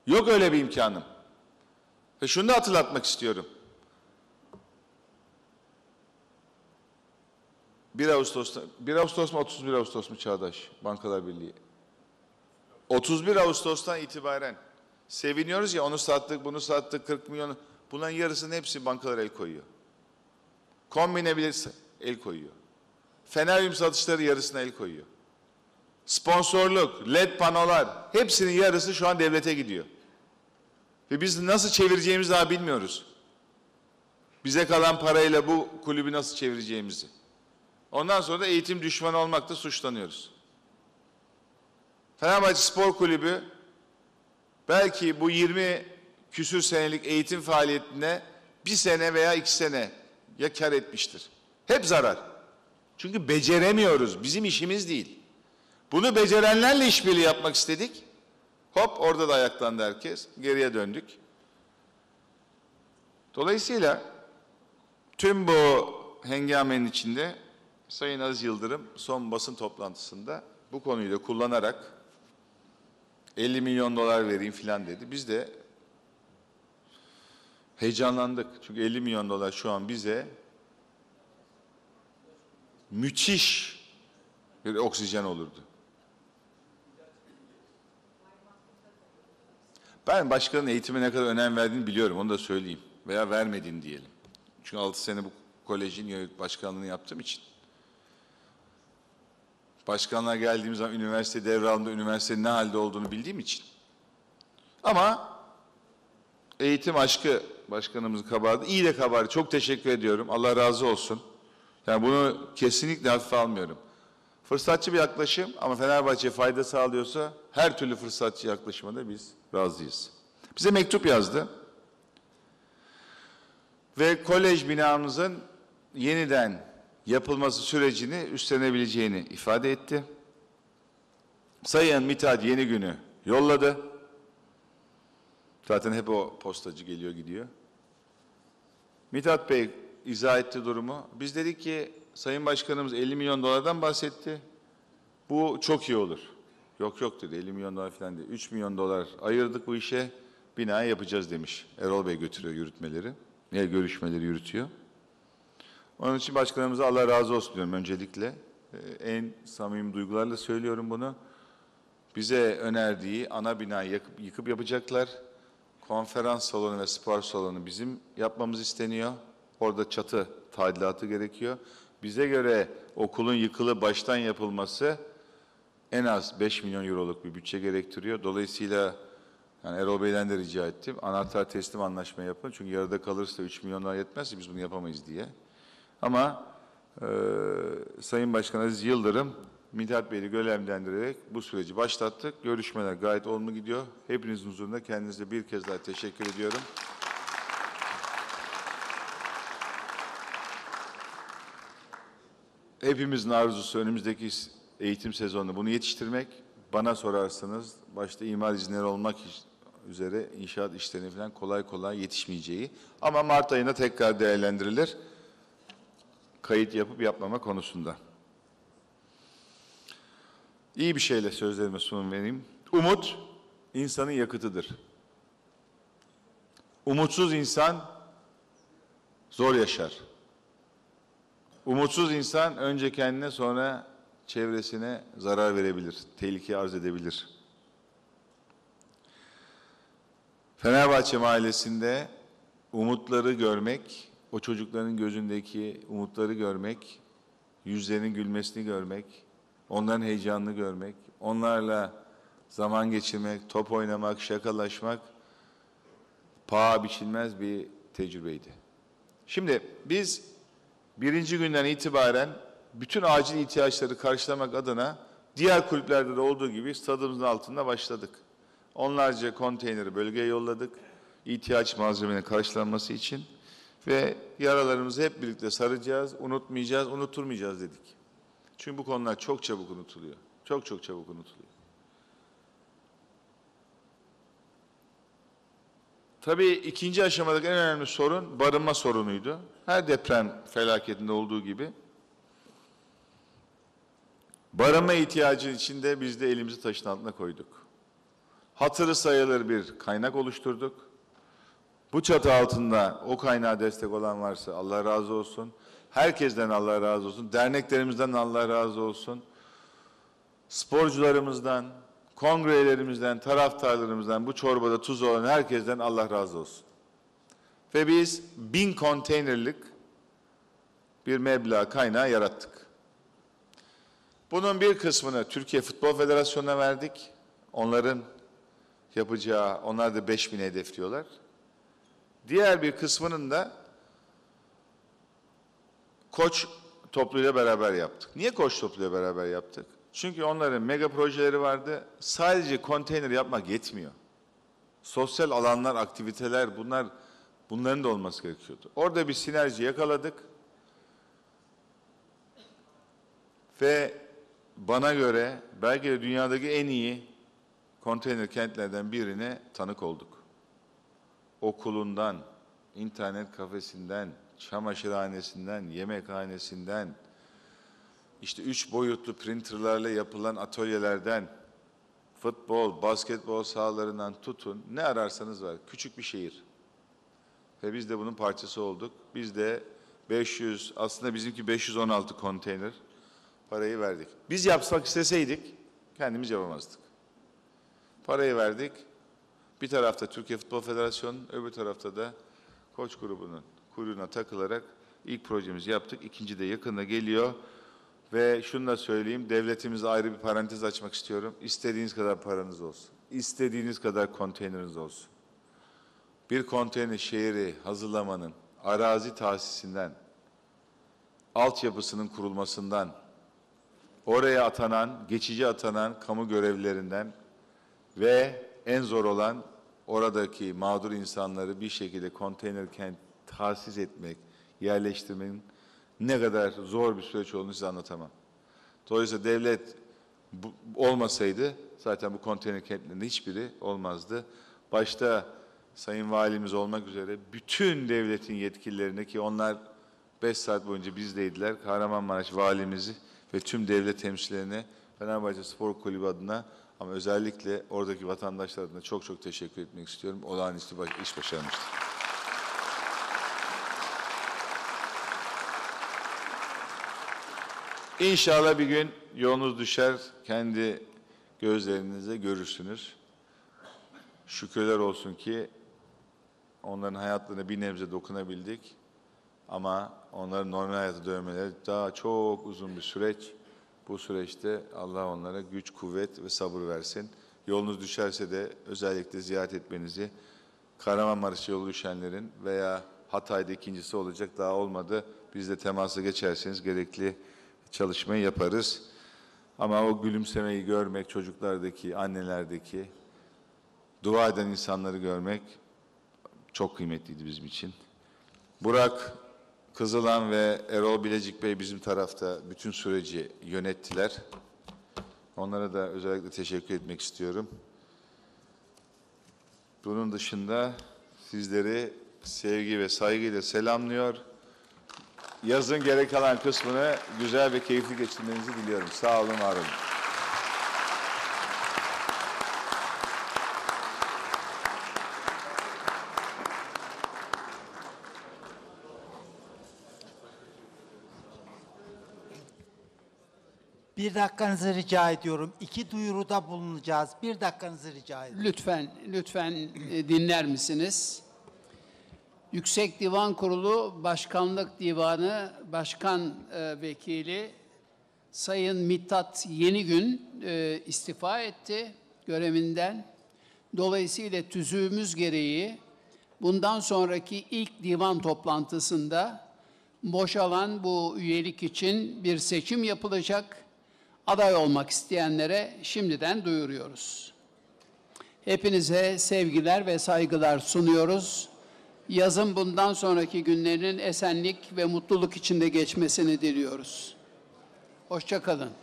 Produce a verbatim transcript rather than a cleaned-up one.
Yok öyle bir imkanım. Ve şunu da hatırlatmak istiyorum. bir Ağustos'ta, bir Ağustos mu otuz bir Ağustos mu Çağdaş Bankalar Birliği? otuz bir Ağustos'tan itibaren seviniyoruz ya, onu sattık, bunu sattık, kırk milyon. Bunların yarısının hepsi bankalara el koyuyor. Kombine bilirse el koyuyor. Feneryum satışları yarısına el koyuyor. Sponsorluk, led panolar, hepsinin yarısı şu an devlete gidiyor. Ve biz nasıl çevireceğimizi daha bilmiyoruz. Bize kalan parayla bu kulübü nasıl çevireceğimizi. Ondan sonra da eğitim düşmanı olmakla suçlanıyoruz. Fenerbahçe Spor Kulübü belki bu yirmi küsür senelik eğitim faaliyetine bir sene veya iki sene ya kar etmiştir. Hep zarar. Çünkü beceremiyoruz. Bizim işimiz değil. Bunu becerenlerle işbirliği yapmak istedik. Hop, orada da ayaklandı herkes. Geriye döndük. Dolayısıyla tüm bu hengamenin içinde Sayın Aziz Yıldırım son basın toplantısında bu konuyu da kullanarak elli milyon dolar vereyim filan dedi. Biz de heyecanlandık. Çünkü elli milyon dolar şu an bize müthiş bir oksijen olurdu. Ben başkanın eğitime ne kadar önem verdiğini biliyorum, onu da söyleyeyim. Veya vermediğini diyelim. Çünkü altı sene bu kolejin yönetim başkanlığını yaptığım için. Başkanlığa geldiğimiz zaman üniversite devralında üniversitenin ne halde olduğunu bildiğim için. Ama eğitim aşkı başkanımızın kabardı. İyi de kabardı. Çok teşekkür ediyorum. Allah razı olsun. Yani bunu kesinlikle hafife almıyorum. Fırsatçı bir yaklaşım ama Fenerbahçe'ye fayda sağlıyorsa her türlü fırsatçı yaklaşıma da biz razıyız. Bize mektup yazdı. Ve kolej binamızın yeniden yapılması sürecini üstlenebileceğini ifade etti. Sayın Mithat Yenigün'ü yolladı. Zaten hep o postacı geliyor gidiyor. Mithat Bey izah etti durumu. Biz dedik ki Sayın Başkanımız elli milyon dolardan bahsetti. Bu çok iyi olur. Yok yok dedi, elli milyon dolar falan değil. üç milyon dolar ayırdık bu işe. Binayı yapacağız demiş. Erol Bey götürüyor yürütmeleri. Ne görüşmeleri yürütüyor. Onun için başkanımıza Allah razı olsun diyorum öncelikle. Ee, en samimi duygularla söylüyorum bunu. Bize önerdiği ana binayı yakıp, yıkıp yapacaklar. Konferans salonu ve spor salonu bizim yapmamız isteniyor. Orada çatı tadilatı gerekiyor. Bize göre okulun yıkılıp baştan yapılması en az beş milyon euroluk bir bütçe gerektiriyor. Dolayısıyla yani Erol Bey'den de rica ettim. Anahtar teslim anlaşma yapın. Çünkü yarıda kalırsa üç milyonlar yetmezse biz bunu yapamayız diye. Ama e, Sayın Başkan Aziz Yıldırım, Mithat Bey'i görevlendirerek bu süreci başlattık. Görüşmeler gayet olumlu gidiyor. Hepinizin huzurunda kendinize bir kez daha teşekkür ediyorum. Hepimizin arzusu önümüzdeki eğitim sezonunda bunu yetiştirmek. Bana sorarsanız başta imar izinleri olmak üzere inşaat işlerine falan kolay kolay yetişmeyeceği. Ama Mart ayında tekrar değerlendirilir. Kayıt yapıp yapmama konusunda. İyi bir şeyle sözlerime sunum vereyim. Umut, insanın yakıtıdır. Umutsuz insan zor yaşar. Umutsuz insan önce kendine sonra çevresine zarar verebilir, tehlike arz edebilir. Fenerbahçe mahallesinde umutları görmek, o çocukların gözündeki umutları görmek, yüzlerinin gülmesini görmek, onların heyecanını görmek, onlarla zaman geçirmek, top oynamak, şakalaşmak paha biçilmez bir tecrübeydi. Şimdi biz birinci günden itibaren bütün acil ihtiyaçları karşılamak adına diğer kulüplerde de olduğu gibi stadımızın altında başladık. Onlarca konteyneri bölgeye yolladık. İhtiyaç malzemelerinin karşılanması için ve yaralarımızı hep birlikte saracağız, unutmayacağız, unutturmayacağız dedik. Çünkü bu konular çok çabuk unutuluyor. Çok çok çabuk unutuluyor. Tabii ikinci aşamadaki en önemli sorun barınma sorunuydu. Her deprem felaketinde olduğu gibi. Barınma ihtiyacı içinde biz de elimizi taşın altına koyduk. hatırı sayılır bir kaynak oluşturduk. Bu çatı altında o kaynağa destek olan varsa Allah razı olsun. Herkesten Allah razı olsun. Derneklerimizden Allah razı olsun. Sporcularımızdan, kongrelerimizden, taraftarlarımızdan, bu çorbada tuz olan herkesten Allah razı olsun. Ve biz bin konteynerlik bir meblağ kaynağı yarattık. Bunun bir kısmını Türkiye Futbol Federasyonu'na verdik. Onların yapacağı, onlar da beş bin hedefliyorlar. Diğer bir kısmının da Koç topluluğuyla beraber yaptık. Niye Koç topluluğuyla beraber yaptık? Çünkü onların mega projeleri vardı. Sadece konteyner yapmak yetmiyor. Sosyal alanlar, aktiviteler, bunlar bunların da olması gerekiyordu. Orada bir sinerji yakaladık. Ve bana göre belki de dünyadaki en iyi konteyner kentlerden birine tanık olduk. Okulundan, internet kafesinden, çamaşırhanesinden, yemekhanesinden, işte üç boyutlu printerlarla yapılan atölyelerden, futbol, basketbol sahalarından tutun, ne ararsanız var. Küçük bir şehir. Ve biz de bunun parçası olduk. Biz de beş yüz, aslında bizimki beş yüz on altı konteyner parayı verdik. Biz yapmak isteseydik kendimiz yapamazdık. Parayı verdik. Bir tarafta Türkiye Futbol Federasyonu, öbür tarafta da Koç grubunun kuyruğuna takılarak ilk projemizi yaptık. İkinci de yakında geliyor. Ve şunu da söyleyeyim, devletimize ayrı bir parantez açmak istiyorum. İstediğiniz kadar paranız olsun. İstediğiniz kadar konteyneriniz olsun. Bir konteyner şehri hazırlamanın arazi tahsisinden, altyapısının kurulmasından, oraya atanan, geçici atanan kamu görevlilerinden ve en zor olan oradaki mağdur insanları bir şekilde konteyner kent tahsis etmek, yerleştirmenin ne kadar zor bir süreç olduğunu size anlatamam. Dolayısıyla devlet bu, olmasaydı zaten bu konteyner kentlerinde hiçbiri olmazdı. Başta Sayın Valimiz olmak üzere bütün devletin yetkililerine, ki onlar beş saat boyunca bizdeydiler, Kahramanmaraş Valimizi ve tüm devlet temsilcilerine Fenerbahçe Spor Kulübü adına ama özellikle oradaki vatandaşlar adına çok çok teşekkür etmek istiyorum. Olağanüstü baş, iş başarmıştır. İnşallah bir gün yolunuz düşer, kendi gözlerinizle görürsünüz. Şükürler olsun ki onların hayatlarına bir nebze dokunabildik. Ama onların normal hayata dönmeleri daha çok uzun bir süreç. Bu süreçte Allah onlara güç, kuvvet ve sabır versin. Yolunuz düşerse de özellikle ziyaret etmenizi, Kahramanmaraş'a yolu düşenlerin veya Hatay'da ikincisi olacak, daha olmadı. Bizle temasa geçerseniz gerekli çalışmayı yaparız. Ama o gülümsemeyi görmek, çocuklardaki, annelerdeki, dua eden insanları görmek çok kıymetliydi bizim için. Burak Kızılan ve Erol Bilecik Bey bizim tarafta bütün süreci yönettiler. Onlara da özellikle teşekkür etmek istiyorum. Bunun dışında sizleri sevgi ve saygıyla selamlıyor. Yazın gerek kalan kısmını güzel ve keyifli geçirmenizi diliyorum. Sağ olun, var olun. Bir dakikanızı rica ediyorum. İki duyuruda bulunacağız. Bir dakikanızı rica ediyorum. Lütfen, lütfen e, dinler misiniz? Yüksek Divan Kurulu Başkanlık Divanı Başkan e, Vekili Sayın Mithat Yenigün e, istifa etti görevinden. Dolayısıyla tüzüğümüz gereği bundan sonraki ilk divan toplantısında boşalan bu üyelik için bir seçim yapılacak. Aday olmak isteyenlere şimdiden duyuruyoruz. Hepinize sevgiler ve saygılar sunuyoruz. Yazın bundan sonraki günlerin esenlik ve mutluluk içinde geçmesini diliyoruz. Hoşça kalın.